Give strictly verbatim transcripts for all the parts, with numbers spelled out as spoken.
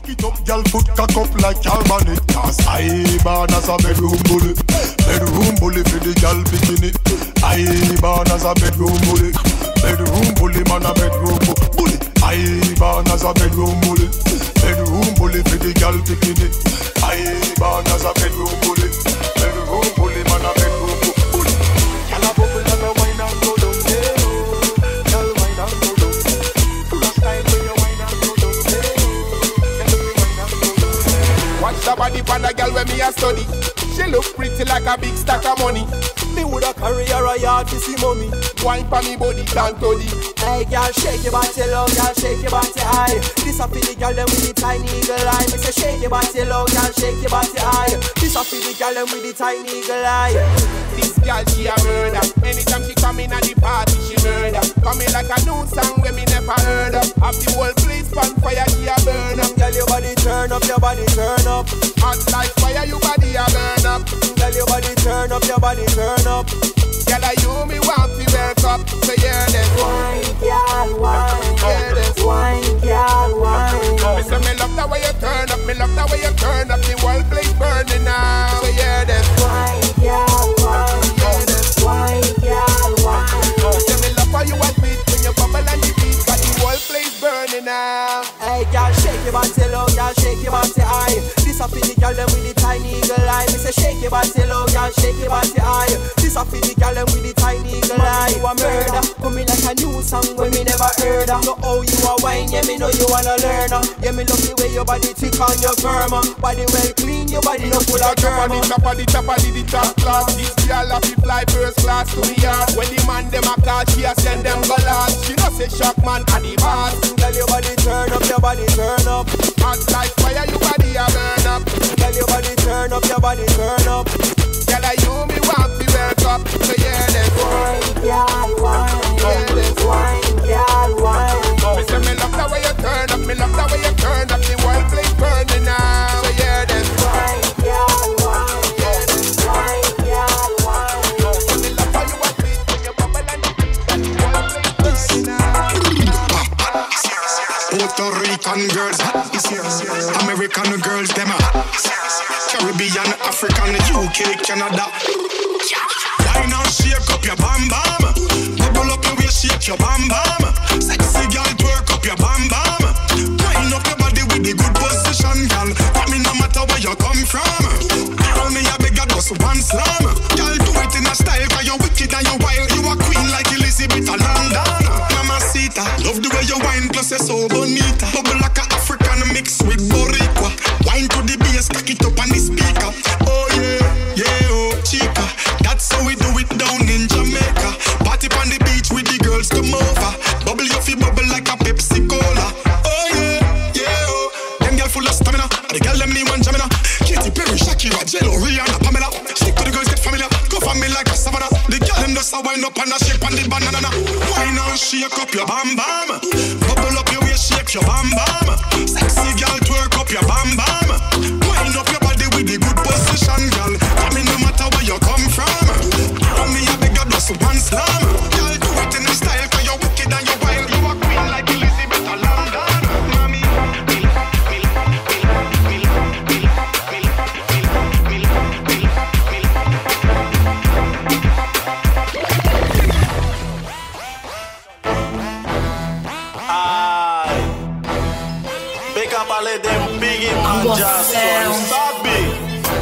it up, girl, foot cock up like Calvin. Cause I born as a bedroom bully. Bedroom bully for the girl bikini. I born as a bedroom bully. Bedroom bully, man a bedroom bully. I born as a bedroom bully. Bedroom bully for the girl bikini. I born as a bedroom bully. Bedroom bully, man a bedroom bully. Girl a bubble and a wine and go down there. Girl wine and go down. Full of style when you wine and go down there. Girl wine and go down. Watch the body for the girl when me a study. She look pretty like a big stack of money. Me woulda carry her a yard to see mommy. Wine for me body down to the. Hey girl, shake your body low, girl, shake your body high. This a for the girl them with the tiny eagle eye. Me say shake your body low, girl, shake your body high. This a for the girl them with the tiny eagle eye. This girl she a murder. Anytime she come in at the party she murder. Coming like a new song when me never heard of. Have the whole place on fire she a burn up. Girl your body turn up, your body turn up. Hot like fire your body a burn up. Girl your body turn up, your body turn up. Girl I you me want to wake up. So yeah then wine, girl, wine. Yeah then wine, girl, wine. Me say me love the way you turn up. Me love the way you turn up. The whole place burning now. So yeah then wine, girl, wine. Yeah then wine, girl, wine. Me say me love how you a beat when you bubble and the beat. Got the whole place burning now. Hey girl, shake your body low, girl, shake your body high. This a for the girl them with the tiny eagle eye. Me say shake your body low, girl, shake your body high. This a for the girl them with the tiny eagle eye. You a murder, coming like a new song when me never heard of. Know how you a wine, yeah me know you wanna learn. Yeah me love the way your body thick on your firm. Body well clean, your body no full of germ. Top of the top of the top class. This girl have to fly first class to the yard. When the man dem a call, she a send them go last. She no say shock man at the boss. Girl your body turn up, your body turn up. Hot like fire, your body a burn up. Girl your body turn up, your body turn up. Girl I you me want to wake up. So yeah then wine, girl, wine. Yeah then wine, girl, wine. Me say me love the way you turn up. Me love the way you turn up. The whole place burning now. So yeah then wine, girl, wine. Yeah then wine, girl, wine. Me love how you a beat when you bubble and the beat. Got the whole place burning now. Puerto Rican girls, American girls, them Caribbean, African, U K, Canada. Why not shake up your bam bam? Bubble up your waist, shake your bam bam. Sexy girl, twerk up your bam bam. Wind up your body with the good position, girl. But me no matter where you come from. Call me a beggar, just one slam. Girl, do it in a style, cause you're wicked and you're wild. You a queen like Elizabeth of London. Mamacita, love the way you wine, plus you're so bonita. Bubble like a African mixed with Boricua. Wine to the bass, cock it up on the speaker. Oh yeah, yeah, oh chica. That's how we do it down in Jamaica. Party on the beach with the girls come over. Bubble your feet, bubble like a Pepsi Cola. Oh yeah, yeah, oh. Them girl full of stamina. The girl them me one Jamina. Katy Perry, Shakira, J-Lo, Rihanna, Pamela. Stick to the girls, get familiar. Go for me like a savannah. The girl them just a wind up and a shake on the banana. Wine and shake up your bam bam. Bubble up your waist, shake your bam bam. Sexy girl, twerk up your bam bam. Wind up your body with the good position, girl. I mean no matter where you come from. Call me a beggar, just one slam. Girl, do it in a style, cause you're wicked and you're wild. You a queen like Elizabeth of London. Mommy, me love, me love, me love, me love, me love, me love, me love, me love, me love. Aye. Pick up all of them big man just so stop big.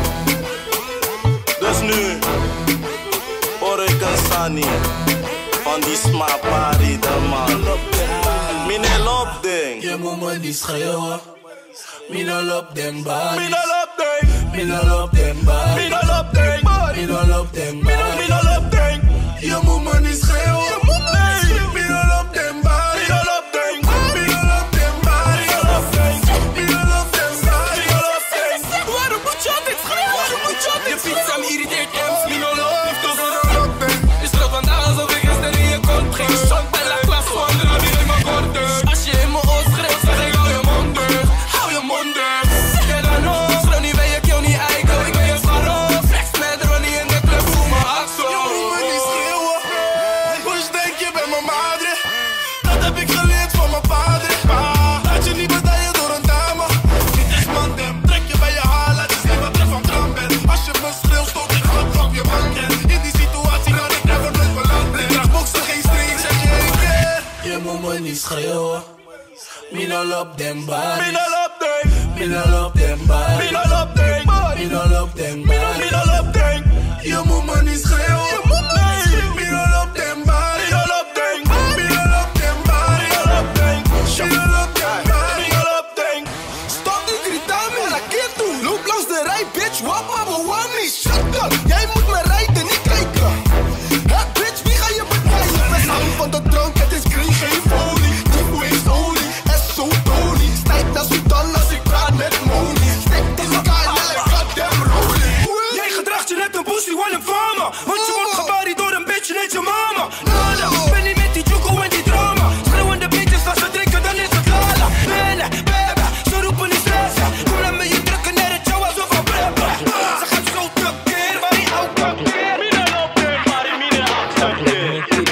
Dus nu hoor ik een Sunny van die smart party, de man. Mine lop ding. Je moet me niet schreeuwen. Mine lop den bodies. Mine lop ding. Mine lop den bodies. Mine lop ding. Mine lop den bodies. Mine lop ding. Je moet me niet schreeuwen. Je moet me Mine lop den bodies. Mine lop ding. Mine lop den bodies. Mine lop ding. Mine lop den bodies. Mine lop ding. Waarom moet je altijd schreeuwen? Waarom moet je altijd schreeuwen? Je fiets aan irriteert Ems. Mine lop den. Je sloot vandaag alsof ik gisteren in je kont ging. Shot bij la klas, gewoon de labier in mijn korte. Als je in mijn oor schreeuwt, zeg ik hou je mond deur. Hou je mond deur. Ja dan nog. Schreeuw niet bij je kill, niet eikel. Ik ben je varo. Flex met Ronnie in de club, voel me axel. Je moet me niet schreeuwen. Push de no love them bodies. Me no love them. Me no love them bodies. Me no love them. Me no love them bodies. Me no love them. Your mama is real. Me no love them bodies. Me no love them. Me no love them bodies. Me no love them. Me no love them bodies. Me no love them. Stop die grieten me, laat keer toe. Loop langs de rij, bitch, wat maar bewaar niet. Shotgun, jij moet me rijden, niet kijken. Hé, bitch, wie ga je bedrijven? Verzaam van de drank, het is green, geen folie. Typo is olie, es zo Tony. Stijg naar Sudan als ik praat met Moni. Stek in elkaar, ja, ik got them rolling. Jij gedraagt je net een pussy, wel een fama. Want je wordt gebaried door een bitch, net je mama. Nada, ben niet met die choco en die drama. Schreeuwende bitches, als ze drinken, dan is het lala. Bene, bebe, ze roepen niet stressen. Kom laat me je drukken naar het jou alsof we preppen. Ze gaat zo tekeer, waar die ook tekeer. Me no love them body, me no accept it.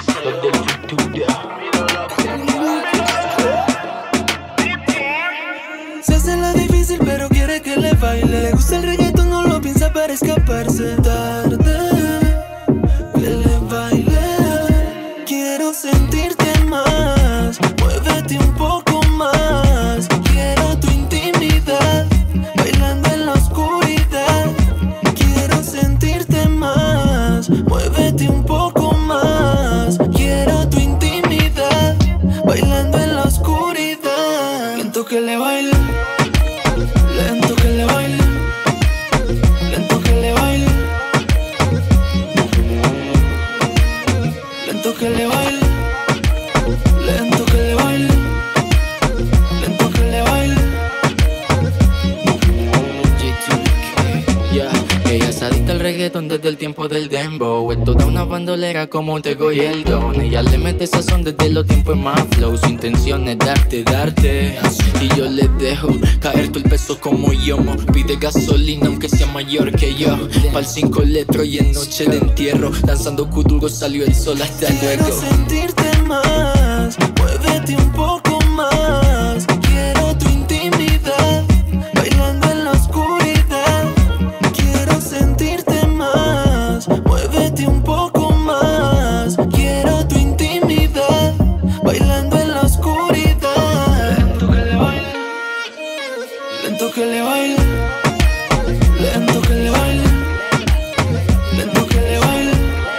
Se hace la difícil pero quiere que le baile. Le gusta el reggaetón, no lo piensa para escaparse. Tarde que le baile. Quiero sentirte más, muévete un poco más. Quiero tu intimidad, bailando en la oscuridad. Quiero sentirte más, muévete un poco más. Quiero tu intimidad, bailando en la oscuridad. Lento que le baile, lento que le baile, lento que le baile, lento que le baile, lento que le baile, lento que le baile. Yeah, ella es adicta al reggaetón desde el tiempo del dembow. Es toda una bandolera como Tego y el Don. Ella le mete sazón desde los tiempos más flow. Su intención es darte, darte. Y yo le dejo caer todo el peso como yomo. Pide gasolina aunque sea mayor que yo. Pa'l cinco letros y en noche de entierro. Danzando kuduro salió el sol, hasta Quiero luego. sentirte más, muévete un poco más. Quiero tu intimidad, bailando en la oscuridad. Quiero sentirte más, muévete un poco más. Quiero tu intimidad, bailando en la oscuridad. Lento que le baile, lento que le baile, lento que le baile,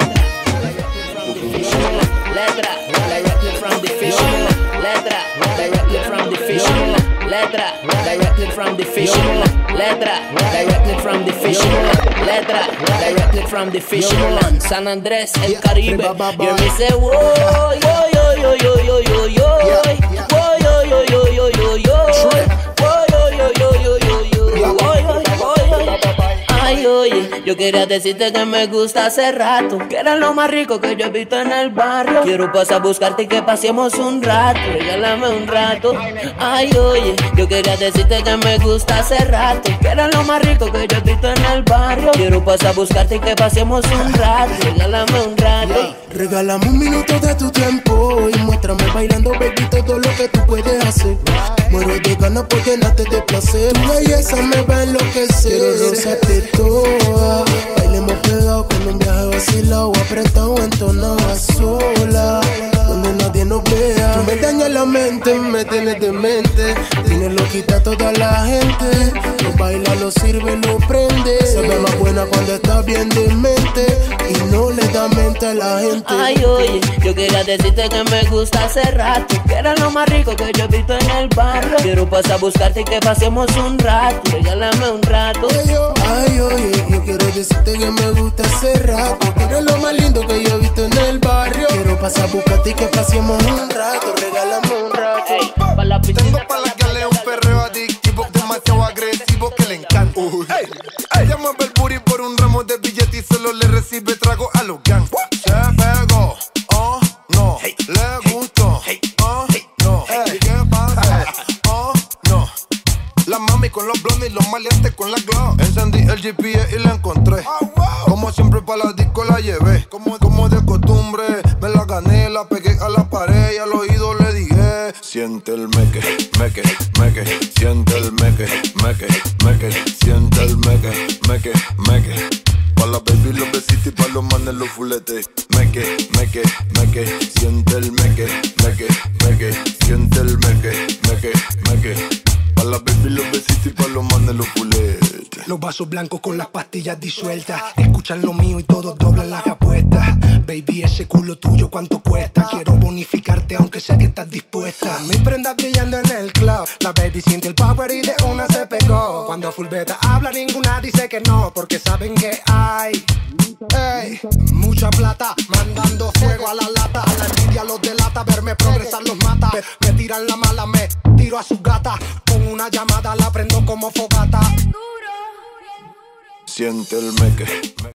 lento que le baile. Letra, directly from the fisherman. Letra, directly from the fisherman. Letra, directly from the fisherman. Letra, directly from the fisherman. Letra, directly from the fisherman. San Andrés, el Caribe. Yo me sé, wo, yo, yo, yo, yo, yo, yo, yo, wo, yo, yo, yo, yo, yo, yo, wo, yo, yo, yo, yo, yo, yo, wo, yo, yo, yo. Ay, oye, yo quería decirte que me gusta hace rato, que era lo más rico que yo he visto en el barrio. Quiero pasar a buscarte y que pasemos un rato, regálame un rato. Ay, oye, yo quería decirte que me gusta hace rato, que era lo más rico que yo he visto en el barrio. Quiero pasar a buscarte y que pasemos un rato, regálame un rato. Regálame un minuto de tu tiempo y muéstrame bailando, baby, todo lo que tú puedes hacer. Muero de ganas por llenarte de placer. Tu belleza me va a enloquecer. Quiero rozarte toda. Bailemos pegados con un viaje vacilado, apretado, entonado a sola, donde nadie nos vea. Tú me dañas la mente, me tienes demente. Tienes loquita a toda la gente. Lo baila, lo sirve, lo prende. Se ve más buena cuando está bien de mente y no le da mente a la gente. Ay, oye, yo quería decirte que me gusta hace rato, que era lo más rico que yo he visto en el barrio. Quiero pasar a buscarte y que pasemos un rato, regálame un rato. Ay, oye, yo quiero decirte que me gusta hace rato, que eres lo más lindo que yo he visto en el barrio. Quiero pasar a buscarte y que pasemos un rato, regálame un rato. Ey, pa' la piscina. Tengo pa' la que le un perreo adictivo, demasiado agresivo que le encanta. Uy. Hey, hey. Ella mueve el booty por un ramo de billetes y solo le recibe trago a los gangs. Se pegó, oh no, hey. Le gustó, hey. Oh no, hey. ¿Qué pasa? Oh no. La mami con los blondes y los maleantes con la glow. Encendí el G P S y la encontré. Oh, wow. Como siempre pa' la disco la llevé. Como, como de costumbre, me la gané, la pegué a la pared y al oído le dije: siente el meque, meque, meque. Siente el meque, meque, meque. Siente el meque, meque, meque. Pa' la baby los besitos y pa' los manes los fuletes. Meque, meque, meque. Siente el meque, meque, meque. Siente el meque, meque. meque, meque. Pa' la baby los besitos y pa' los manes los puletes. Los vasos blancos con las pastillas disueltas. Escuchan lo mío y todos doblan las apuestas. Baby, ese culo tuyo cuánto cuesta. Quiero bonificarte aunque sé que estás dispuesta. Mis prendas brillando en el club. La baby siente el power y de una se pegó. Cuando full beta habla ninguna dice que no, porque saben que hay ey, mucha plata, mandando fuego a la lata. A la envidia los delata, verme progresar los mata. Me, me tiran la mala, me tiro a sus gatas. Con una llamada la prendo como fogata. Siente el meque.